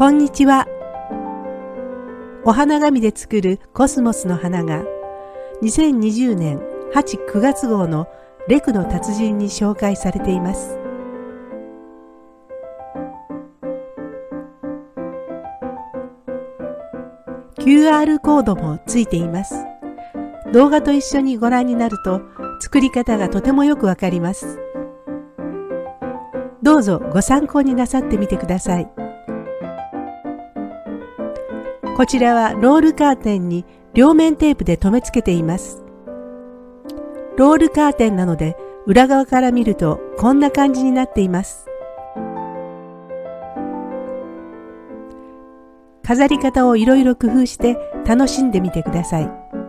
こんにちは。お花紙で作るコスモスの花が2020年8、9月号のレクの達人に紹介されています。QR コードもついています。動画と一緒にご覧になると作り方がとてもよくわかります。どうぞご参考になさってみてください。こちらはロールカーテンに両面テープで留め付けています。ロールカーテンなので裏側から見るとこんな感じになっています。飾り方をいろいろ工夫して楽しんでみてください。